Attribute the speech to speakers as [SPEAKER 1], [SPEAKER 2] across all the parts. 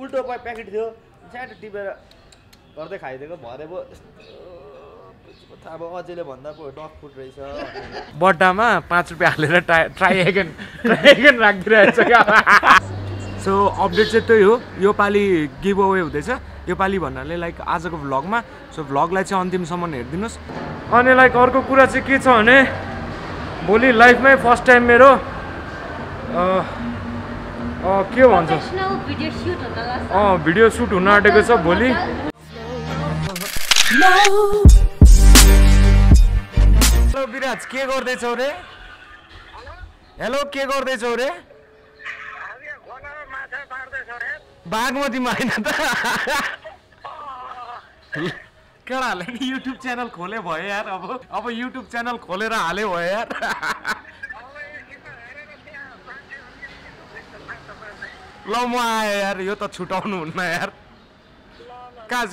[SPEAKER 1] उल्टो प्याकेट थियो स्याट टिपेर गर्दै खाइदिएको भरे पो थाहा भयो अझैले भन्दा पो डग फुड रहेछ
[SPEAKER 2] बट्टामा 5 रुपियाँ हालेर ट्राई एगेन राखिदिरहेछ क्या सो अपडेट चाहिँ त्यही हो यो पालि गिभ अवे हुँदैछ यो पालि भन्नाले लाइक आजको भ्लगमा सो भ्लगलाई चाहिँ अन्तिमसम्म हेरिदिनुहोस् अनि लाइक अर्को कुरा चाहिँ के छ भने भोलि लाइफमै फर्स्ट टाइम मेरो के भन्छ भिडियो सुट हुन आँटेको छ भोलि हेलो विराज के गर्दैछौ रे हेलो के गर्दैछौ रे बागमतीमा होइन त केटाहरूले नि युट्युब च्यानल खोले भयो यार अब युट्युब च्यानल खोलेर हाल्यो भयो यार ल म आएँ यार यो त छुटाउनु हुन्न यार कहाँ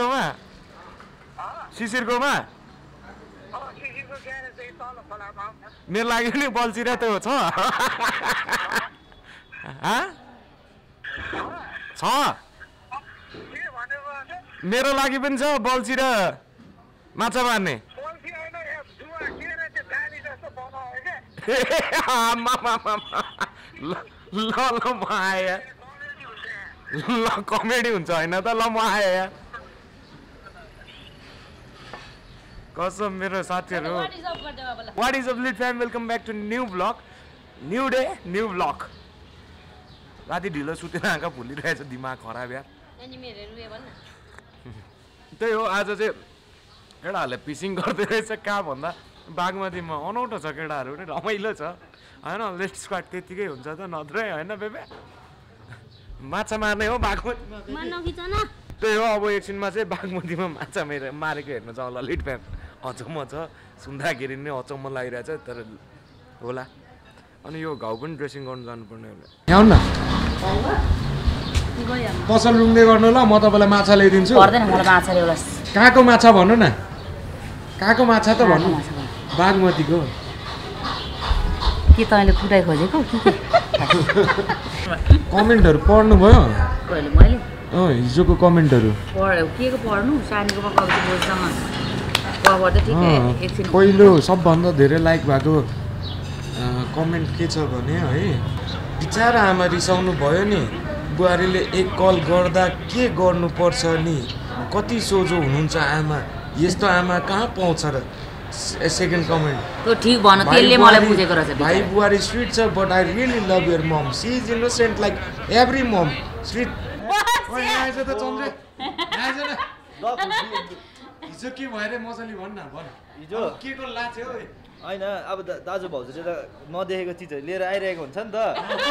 [SPEAKER 2] शिशिरकोमा मेरो लागि नि बल्छिरा त छ छ मेरो लागि पनि छ बल्छी र माछा मार्ने ल म आएँ ल कमेडी हुन्छ होइन त ल म आएँ कसम मेरो साथीहरू what is up lit fam welcome back to new blog new day new blog राति ढिलो सुतेर आँखा भुलिरहेछ दिमाग खराब यार त्यही हो आज चाहिँ केटाहरूले फिसिङ गर्दै रहेछ कहाँ भन्दा बागमतीमा अनौठो छ केटाहरू पनि रमाइलो छ होइन लेट स्क्वाड त्यतिकै हुन्छ त नत्रै होइन बेबे माछा मार्ने हो बागमतीमा त्यही हो अब एकछिनमा चाहिँ बागमतीमा माछा मारेको हेर्नु छ होला लिट फ्याम अचम्म छ सुन्दाखेरि नै अचम्म लागिरहेछ तर होला अनि यो घाउ पनि ड्रेसिङ गर्नु जानुपर्ने होला यहाँ न पसल रुङ्दै गर्नु ल म तपाईँलाई माछा ल्याइदिन्छु कहाँको माछा भन्नु न कहाँको माछा त भन्नु बागमतीको
[SPEAKER 3] के तैँले कुटाइ खोजेको
[SPEAKER 2] कमेन्टहरू पढ्नु भयो हिजोको कमेन्टहरू पहिलो सबभन्दा धेरै लाइक भएको कमेन्ट के छ भने है बिचारा आमा रिसाउनु भयो नि बुहारीले एक कल गर्दा के गर्नुपर्छ नि कति सोझो हुनुहुन्छ आमा यस्तो आमा कहाँ पाउँछ र सेकेन्ड कमेन्ट
[SPEAKER 3] ठीक भन त्यसले मलाई बुझेको रहेछ
[SPEAKER 2] भाइ बुहारी स्विट छ but I really love your mom she is innocent like every mom sweet हिजो के भएर मजाले भन् न भन हिजो के को लाछ्यो
[SPEAKER 1] होइन अब दाजु भाउजूले त नदेखेको चिजहरू लिएर आइरहेको हुन्छ नि त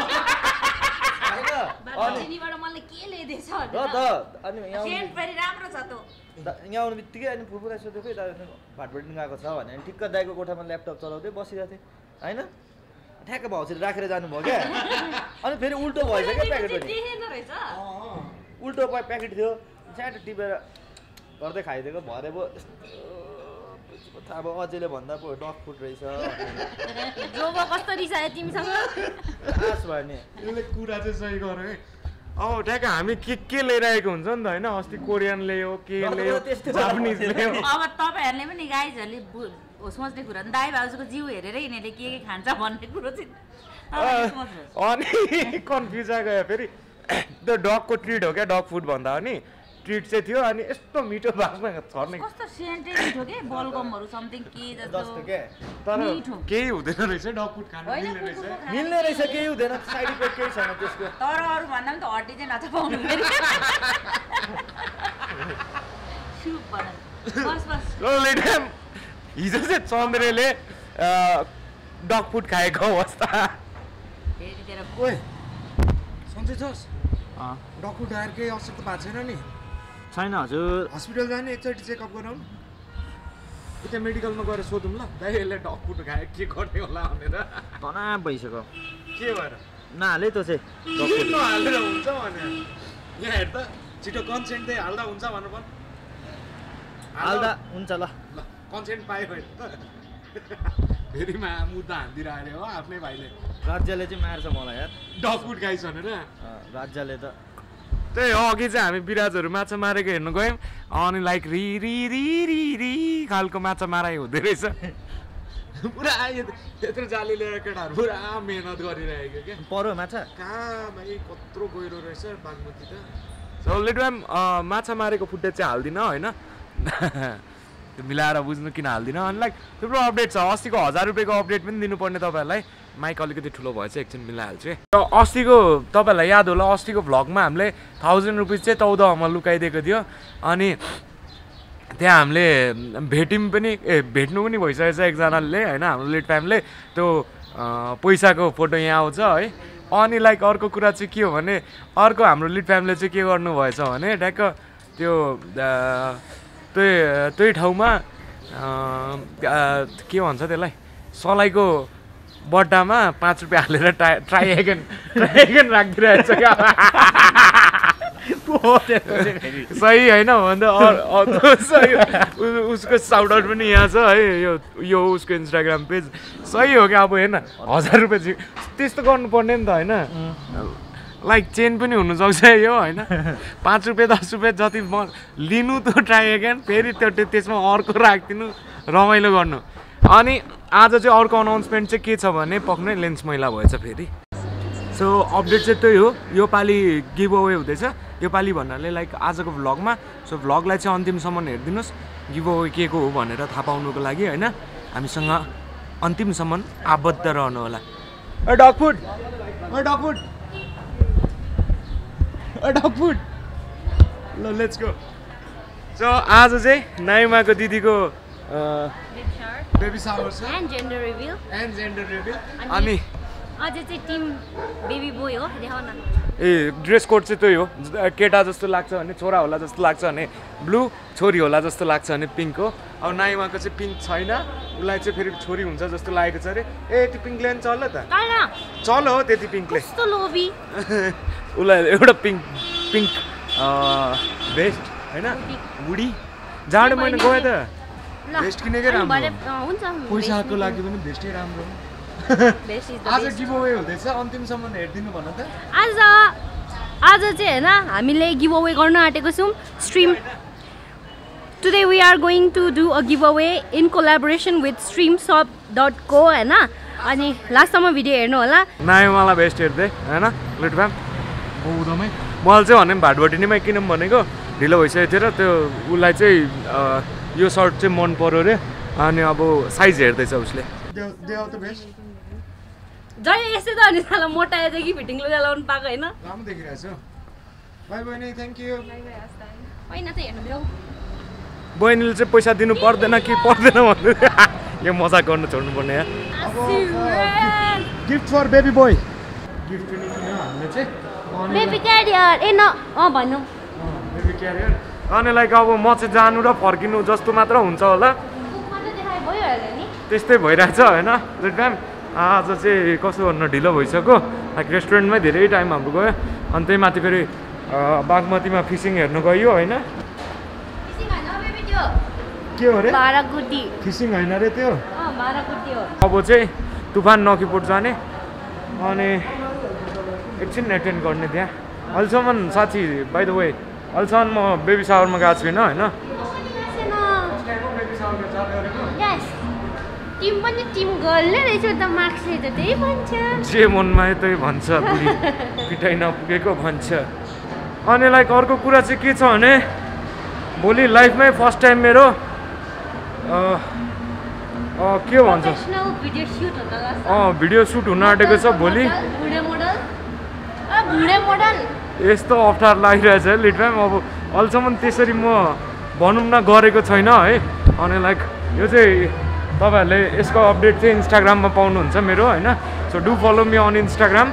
[SPEAKER 1] यहाँ आउनु बित्तिकै अनि फुपूलाई सोधेको दाजु भाटबडी गएको छ भने ठिक्क दाइको कोठामा ल्यापटप चलाउँदै बसिरहेको थिएँ होइन ठ्याक्क भाउजूले राखेर जानुभयो क्या अनि फेरि उल्टो भएछ क्या प्याकेट पनि उल्टो प्याकेट थियो स्याट टिपेर गर्दै खाइदिएको भरे पो थाहा भयो अझैले भन्दा पो डग फुड रहेछ
[SPEAKER 2] यसले कुरा चाहिँ सही गऱ्यो है अब ठ्याक्क हामी के ल्याइरहेको हुन्छ नि त होइन अस्ति कोरियन ल्यायो के ल्यायो जापानिज ल्यायो
[SPEAKER 3] अब तपाईँहरूले पनि गाइजहरूले सोच्ने कुरा दाइ भाउजूको जिउ हेरेर यिनीहरूले के खान्छ भन्ने कुरो चाहिँ
[SPEAKER 2] अनि कन्फ्युज गयो फेरि त्यो डगको ट्रिट हो क्या डग फुड भन्दा पनि ट्रिट चाहिँ थियो अनि यस्तो मिठो भागमा छर्ने
[SPEAKER 3] कस्तो सेन्टेड मिठो के बलगमहरु समथिङ के जस्तो
[SPEAKER 1] के
[SPEAKER 2] तर केही हुँदैन रहेछ डग फुड खानु
[SPEAKER 1] मिल्ने रहेछ केही हुँदैन साइड इफेक्ट केही छैन त्यसको
[SPEAKER 3] तर अरु भन्दा पनि त हड्डी चाहिँ नथा पाउनु फेरि सुप बना बस
[SPEAKER 2] ल लेडम हिजो चाहिँ चन्द्रेले डग फुड खाएको अवस्था
[SPEAKER 3] फेरि तेरो
[SPEAKER 2] ओए सन्चै छस् डग फुड खाएर केही असर त भएको छैन नि
[SPEAKER 1] छैन हजुर
[SPEAKER 2] हस्पिटल जाने एकचोटि चेकअप गराउँ उता मेडिकलमा गएर सोधौँ ल दाइ यसले डग फुड खायो के गर्ने होला भनेर
[SPEAKER 1] तनाव भइसक्यो
[SPEAKER 2] के भएर
[SPEAKER 1] नहाले त चाहिँ
[SPEAKER 2] हालेर हुन्छ भने यहाँ हेर त छिटो कन्सेन्ट चाहिँ हाल्दा हुन्छ भनेर भन्
[SPEAKER 1] हाल्दा हुन्छ ल
[SPEAKER 2] कन्सेन्ट पायो भने फेरि मुद्दा हान्दिरहेको हो आफ्नै भाइले
[SPEAKER 1] राज्यले चाहिँ मार्छ मलाई यार
[SPEAKER 2] डग फुड खाइस् भनेर
[SPEAKER 1] राज्यले त
[SPEAKER 2] त्यही हो अघि चाहिँ हामी बिराजहरू माछा मारेको हेर्नु गयौँ अनि लाइक रि रि रि रि रि खालको माछा माराइ हुँदो रहेछ पुरा यत्रो जाली लिएर केटाहरू पुरा मेहनत गरिरहेको क्या
[SPEAKER 1] पर्यो माछा
[SPEAKER 2] कहाँ भाइ कत्रो गहिरो रहेछ बागमती त सो लेट म्याम माछा मारेको फुटेज चाहिँ हाल्दिनँ होइन त्यो मिलाएर बुझ्नु किन हाल्दिनँ अनि लाइक थुप्रो अपडेट छ अस्तिको 1000 रुपियाँको अपडेट पनि दिनुपर्ने तपाईँहरूलाई माइक अलिकति ठुलो भएछ एकछिन मिलाइहाल्छु है र अस्तिको तपाईँहरूलाई याद होला अस्तिको भ्लगमा हामीले 1000 रुपियाँ चाहिँ तौदामा लुकाइदिएको थियो अनि त्यहाँ हामीले भेट्यौँ पनि भेट्नु पनि भइसकेछ एकजनाले होइन हाम्रो लिड फ्यामले त्यो पैसाको फोटो यहाँ आउँछ है अनि लाइक अर्को कुरा चाहिँ के हो भने अर्को हाम्रो लिड फ्यामले चाहिँ के गर्नुभएछ भने ठ्याक्क त्यो त्यही ठाउँमा के भन्छ त्यसलाई सलाइको बट्टामा 5 रुपियाँ हालेर ट्राइएगन राखिदिरहेछ क्या सही होइन भन्दा उसको साउट आउट पनि यहाँ छ है यो उसको इन्स्टाग्राम पेज सही हो क्या अब हेर्न 1000 रुपियाँ चाहिँ त्यस्तो गर्नुपर्ने नि त होइन लाइक चेन पनि हुनसक्छ यो होइन 5 रुपियाँ 10 रुपियाँ जति म लिनु त ट्राई अगेन फेरि त्यसमा अर्को राखिदिनु रमाइलो गर्नु अनि आज चाहिँ अर्को अनाउन्समेन्ट चाहिँ के छ भने पक्नै लेन्स मैला भएछ फेरि सो अपडेट चाहिँ त्यही हो यो पालि गिभ अवे हुँदैछ यो पालि भन्नाले लाइक आजको भ्लगमा सो भ्लगलाई चाहिँ अन्तिमसम्म हेरिदिनुहोस् गिभ अवे के को हो भनेर थाहा पाउनुको लागि होइन हामीसँग अन्तिमसम्म आबद्ध रहनु होला डग फुड ल लेट्स गो सो आज चाहिँ नाइमाको दिदीको बेबी शावर छ
[SPEAKER 4] एन्ड जेन्डर रिभिल
[SPEAKER 2] अनि
[SPEAKER 4] अझै चाहिँ टिम बेबी बोय हो देखाउन
[SPEAKER 2] ए ड्रेस कोड चाहिँ त्यही हो केटा जस्तो लाग्छ भने छोरा होला जस्तो लाग्छ भने ब्लू छोरी होला जस्तो लाग्छ भने पिङ्क हो अब नाइमाको चाहिँ पिङ्क छैन उसलाई चाहिँ फेरि छोरी हुन्छ जस्तो लागेको छ अरे ए त्यो पिङ्कले पनि चल्यो त चल हो त्यति पिङ्कले
[SPEAKER 4] कस्तो लोभी
[SPEAKER 2] उसलाई एउटा पिङ्क भेस्ट होइन बुढी जाडो महिना गयो त भेस्ट किनेकै राम्रो
[SPEAKER 4] हुन्छ
[SPEAKER 2] पैसाको लागि पनि भेस्टै राम्रो आज गिभ अवे हुँदैछ अन्तिमसम्म हेरिदिनु भन त
[SPEAKER 4] आज चाहिँ होइन हामीले गिभ अवे गर्न आँटेको छौँ stream today we are going to do a giveaway in collaboration with streamshop.co होइन अनि लास्टसम्म भिडियो हेर्नु होला
[SPEAKER 2] नाइमालाई भेस्ट हेर्दै होइन लिट फ्याम बौद्धमै मलाई चाहिँ भने भाटभटिनीमै किन भनेको ढिलो भइसकेको थियो र त्यो उसलाई चाहिँ यो सर्ट चाहिँ मन पर्यो अरे अनि अब साइज हेर्दैछ उसले
[SPEAKER 4] जहिले यस्तै त अनि साला मोटाएछ कि फिटिङ लुगा लाउनु पाएको होइन
[SPEAKER 2] राम्रो देखिरहेछ बाई बहिनी थ्याङ्क यू
[SPEAKER 4] होइन त हेर्नु देऊ
[SPEAKER 2] बहिनीले चाहिँ पैसा दिनु पर्दैन कि पर्दैन भन्नु यो मजाक गर्नु छोड्नुपर्ने यहाँ gift for baby boy gift पनि किन्यो हामीले चाहिँ
[SPEAKER 4] बेबी क्यारियर ए न भन्नु
[SPEAKER 2] बेबी क्यारियर अनि लाइक अब म चाहिँ जानु र फर्किनु जस्तो मात्र हुन्छ होला त्यस्तै भइरहेछ होइन रेड म्याम आज चाहिँ कसो गर्नु ढिलो भइसक्यो लाइक रेस्टुरेन्टमै धेरै टाइम हाम्रो गयो अनि त्यही माथि फेरि बागमतीमा फिसिङ हेर्नु गयो होइन के हो अरे फिसिङ होइन अरे त्यो अब चाहिँ तुफान नकिपुट जाने अनि एकछिन एटेन्ड गर्ने त्यहाँ अहिलेसम्म साथी बाइ द वे अहिलेसम्म म बेबी सावरमा गएको छुइनँ होइन
[SPEAKER 4] टिम पनि टिम गर्लै रहेछ त मार्क्सले त त्यही भन्छ
[SPEAKER 2] जे मनमा त्यही भन्छ बुढी पिटाइ नपुगेको भन्छ अनि लाइक अर्को कुरा चाहिँ के छ भने भोलि लाइफमै फर्स्ट टाइम मेरो के भन्छ भिडियो सुट हुन आँटेको छ भोलि यस्तो अप्ठ्यारो लागिरहेछ लिड म्याम अब अहिलेसम्म त्यसरी म भनौँ न गरेको छैन है अनि लाइक यो चाहिँ तपाईँहरूले यसको अपडेट चाहिँ इन्स्टाग्राममा पाउनुहुन्छ मेरो होइन so do follow me on Instagram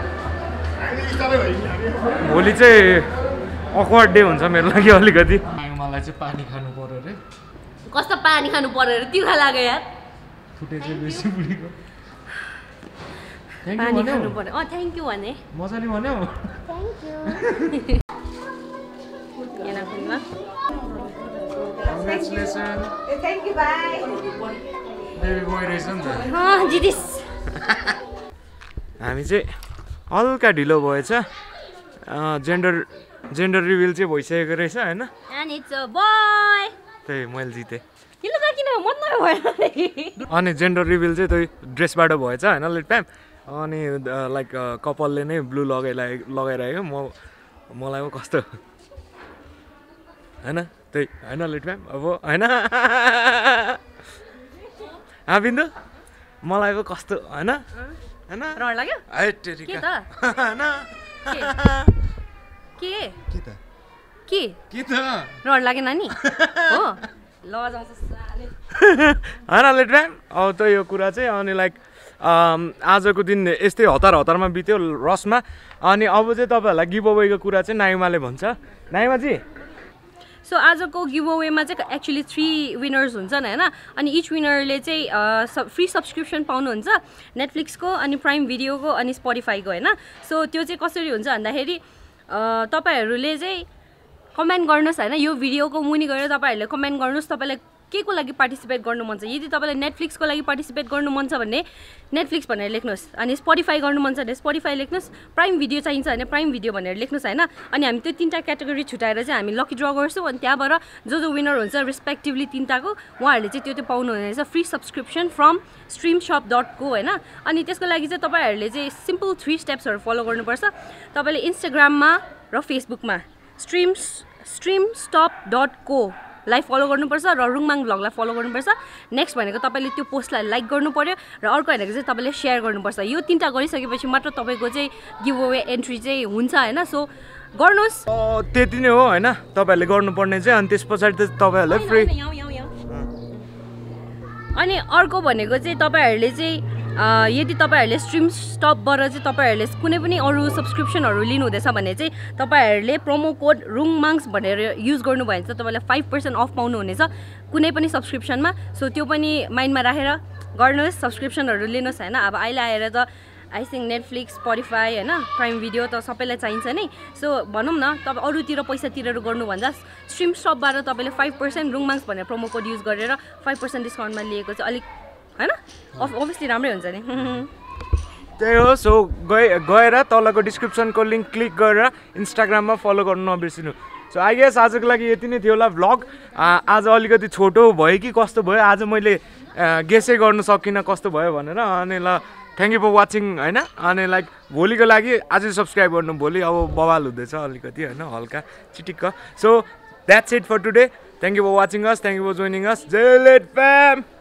[SPEAKER 2] भोलि चाहिँ अक्वर्ड डे हुन्छ मेरो लागि अलिकति मलाई चाहिँ पानी खानु पर्यो अरे
[SPEAKER 4] कस्तो पानी खानु पर्यो अरे तिर्खा लाग्यो यार
[SPEAKER 2] फुटे चाहिँ बेसी बुढीको
[SPEAKER 4] पानी खानु पर्यो थ्याङ्क यू भने
[SPEAKER 2] मजाले भन्यो
[SPEAKER 4] thank you
[SPEAKER 3] thank you bye
[SPEAKER 2] हामी चाहिँ हल्का ढिलो भएछ जेन्डर जेन्डर रिभिल चाहिँ भइसकेको रहेछ होइन
[SPEAKER 4] And it's a boy.
[SPEAKER 2] त्यही मैले जितेँ
[SPEAKER 4] यो लुगा किन मन नभयो
[SPEAKER 2] अनि जेन्डर रिभिल चाहिँ त्यही ड्रेसबाट भएछ होइन लेट प्याम अनि लाइक कपालले नै ब्लू लगाइरहेको मलाई पो कस्तो होइन त्यही होइन लेट प्याम अब होइन बिन्दु मलाई पो कस्तो होइन होइन
[SPEAKER 4] रहर लाग्यो के त
[SPEAKER 2] होइन
[SPEAKER 4] के
[SPEAKER 2] के त
[SPEAKER 4] के
[SPEAKER 2] के त
[SPEAKER 4] रहर लाग्यो नानी हो लजाउँछ साले
[SPEAKER 2] होइन लेट प्याम अब त यो कुरा चाहिँ अनि लाइक आजको दिन यस्तै हतारमा बित्यो रसमा अनि अब चाहिँ तपाईँहरूलाई गिभ अवेको कुरा चाहिँ नाइमाले भन्छ नाइमाजी
[SPEAKER 4] सो आजको गिभ अवेमा चाहिँ एक्चुली 3 विनर्स हुन्छन् होइन अनि इच विनरले चाहिँ फ्री सब्सक्रिप्सन पाउनुहुन्छ नेटफ्लिक्सको अनि प्राइम भिडियोको अनि स्पोटिफाईको होइन सो त्यो चाहिँ कसरी हुन्छ भन्दाखेरि तपाईँहरूले चाहिँ कमेन्ट गर्नुहोस् होइन यो भिडियोको मुनि गएर तपाईँहरूले कमेन्ट गर्नुहोस् तपाईँलाई के को लागि पार्टिसिपेट गर्नु मन छ यदि तपाईँलाई नेटफ्लिक्सको लागि पार्टिसिपेट गर्नु मन छ भने नेटफ्लिक्स भनेर लेख्नुहोस् अनि स्पोटिफाई गर्नु मन छ भने स्पोटिफाई लेख्नुहोस् प्राइम भिडियो चाहिन्छ भने प्राइम भिडियो भनेर लेख्नुहोस् होइन अनि हामी त्यो 3टा क्याटेगोरी छुट्याएर चाहिँ हामी लकी ड्र गर्छौँ अनि त्यहाँबाट जो विनर हुन्छ रेस्पेक्टिभली 3टाको उहाँहरूले चाहिँ त्यो पाउनुहुनेछ फ्री सब्सक्रिप्सन फ्रम streamshop.co होइन अनि त्यसको लागि चाहिँ तपाईँहरूले चाहिँ सिम्पल 3 स्टेप्सहरू फलो गर्नुपर्छ तपाईँले इन्स्टाग्राममा र फेसबुकमा streamstop.co लाई फलो गर्नुपर्छ र रुङमाङ भ्लगलाई फलो गर्नुपर्छ नेक्स्ट भनेको तपाईँले त्यो पोस्टलाई लाइक गर्नु पर्यो र अर्को भनेको चाहिँ तपाईँले सेयर गर्नुपर्छ यो 3टा गरिसकेपछि मात्र तपाईँको चाहिँ गिभ अवे एन्ट्री चाहिँ हुन्छ होइन सो गर्नुहोस्
[SPEAKER 2] त्यति नै हो होइन तपाईँहरूले गर्नुपर्ने चाहिँ अनि त्यस पछाडि त तपाईँहरूलाई फ्री
[SPEAKER 4] अनि अर्को भनेको चाहिँ तपाईँहरूले चाहिँ यदि तपाईँहरूले स्ट्रिम स्टपबाट चाहिँ तपाईँहरूले कुनै पनि अरू सब्सक्रिप्सनहरू लिनुहुँदैछ भने चाहिँ तपाईँहरूले प्रोमो कोड रुङमाङ्स भनेर युज गर्नुभयो भने चाहिँ तपाईँलाई 5% अफ पाउनुहुनेछ कुनै पनि सब्सक्रिप्सनमा सो त्यो पनि माइन्डमा राखेर गर्नुहोस् सब्सक्रिप्सनहरू लिनुहोस् होइन अब अहिले आएर त आई थिङ्क नेटफ्लिक्स स्पोटिफाई होइन प्राइम भिडियो त सबैलाई चाहिन्छ नै सो भनौँ न तपाईँ अरूतिर पैसा तिरेर गर्नुभन्दा स्ट्रिम स्टपबाट तपाईँले 5% रुङमाङ्स भनेर प्रोमो कोड युज गरेर 5% डिस्काउन्टमा लिएको चाहिँ अलिक होइन अभियसली राम्रै हुन्छ नि
[SPEAKER 2] त्यही हो सो गएर तलको डिस्क्रिप्सनको लिङ्क क्लिक गरेर इन्स्टाग्राममा फलो गर्नु नबिर्सिनु सो आई गेस आजको लागि यति नै थियो होला भ्लग आज अलिकति छोटो भयो कि कस्तो भयो आज मैले गेसै गर्नु सकिनँ कस्तो भयो भनेर अनि ल थ्याङ्क यू फर वाचिङ होइन अनि लाइक भोलिको लागि आज सब्सक्राइब गर्नु भोलि अब बवाल हुँदैछ अलिकति होइन हल्का चिटिक्क so that's it for today thank you for watching us thank you for joining us जय लेट फ्याम